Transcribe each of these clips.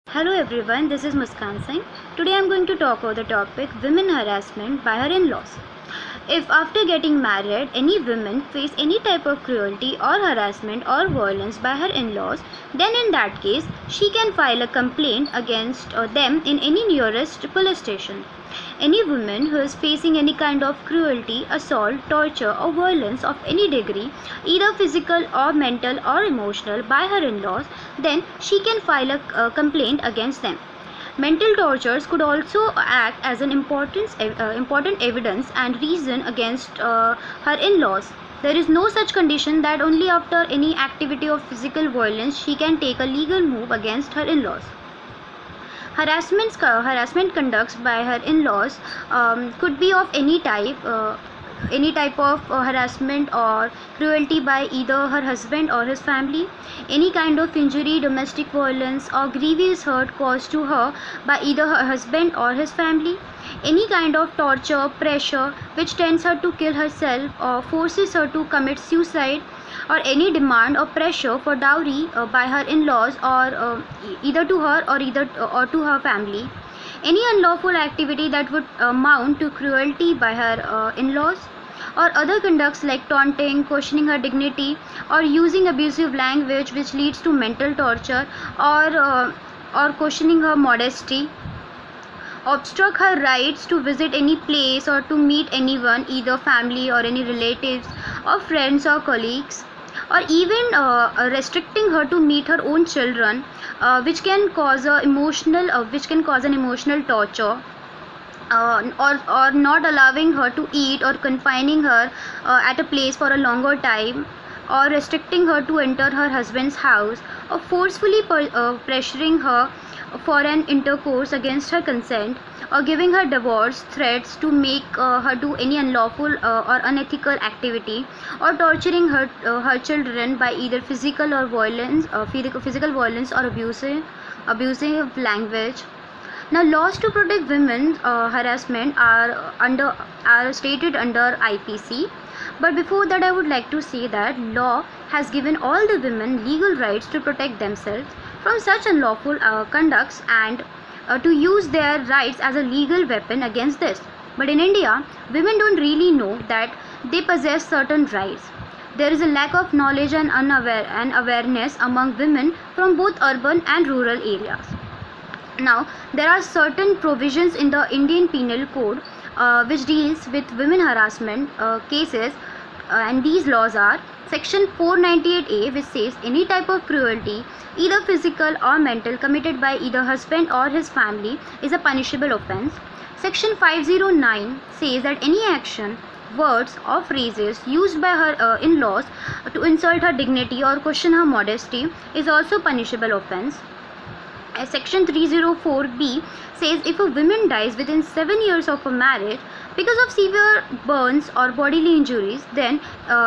Hello everyone, this is Muskan Singh. Today I am going to talk about the topic women harassment by her in-laws. If after getting married, any woman face any type of cruelty or harassment or violence by her in-laws, then in that case, she can file a complaint against them in any nearest police station. Any woman who is facing any kind of cruelty, assault, torture or violence of any degree, either physical or mental or emotional by her in-laws, then she can file a complaint against them. Mental tortures could also act as an important evidence and reason against her in-laws. There is no such condition that only after any activity of physical violence she can take a legal move against her in-laws. Harassment conducts by her in-laws could be of any type of harassment or cruelty by either her husband or his family, any kind of injury, domestic violence or grievous hurt caused to her by either her husband or his family, any kind of torture, pressure which tends her to kill herself or forces her to commit suicide, or any demand or pressure for dowry by her in-laws or either to her or to her family, any unlawful activity that would amount to cruelty by her in-laws, or other conducts like taunting, questioning her dignity, or using abusive language which leads to mental torture, or questioning her modesty, obstruct her rights to visit any place or to meet anyone, either family or any relatives or friends or colleagues, or even restricting her to meet her own children, which can cause an emotional torture, or not allowing her to eat or confining her at a place for a longer time, or restricting her to enter her husband's house, or forcefully pressuring her for an intercourse against her consent, or giving her divorce threats to make her do any unlawful or unethical activity, or torturing her children by either physical violence or abusive language. Now, laws to protect women's harassment are stated under IPC. But before that, I would like to say that law has given all the women legal rights to protect themselves from such unlawful conducts and to use their rights as a legal weapon against this. But in India, women don't really know that they possess certain rights. There is a lack of knowledge and awareness among women from both urban and rural areas. Now, there are certain provisions in the Indian Penal Code which deals with women harassment cases, and these laws are Section 498A, which says any type of cruelty, either physical or mental, committed by either husband or his family is a punishable offence. Section 509 says that any action, words or phrases used by her in-laws to insult her dignity or question her modesty is also punishable offence. Section 304B says if a woman dies within 7 years of a marriage because of severe burns or bodily injuries, then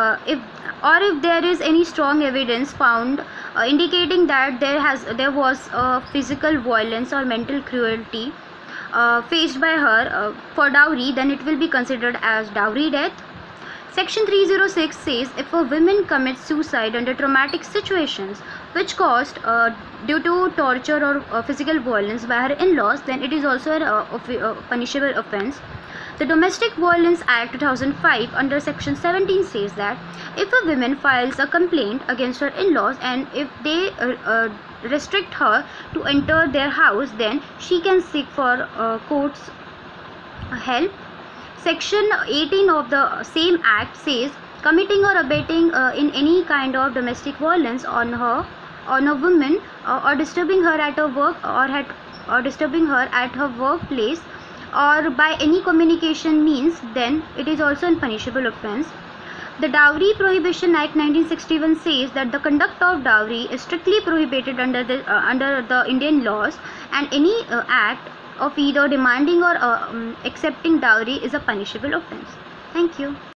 if there is any strong evidence found indicating that there was physical violence or mental cruelty faced by her for dowry, then it will be considered as dowry death. Section 306 says if a woman commits suicide under traumatic situations which caused due to torture or physical violence by her in-laws, then it is also a punishable offence. The Domestic Violence Act 2005 under Section 17 says that if a woman files a complaint against her in-laws and if they restrict her to enter their house, then she can seek for court's help. Section 18 of the same act says committing or abetting in any kind of domestic violence on a woman or disturbing her at her work or disturbing her at her workplace or by any communication means, then it is also a punishable offence. The Dowry Prohibition Act 1961 says that the conduct of dowry is strictly prohibited under the Indian laws, and any act of either demanding or accepting dowry is a punishable offence. Thank you.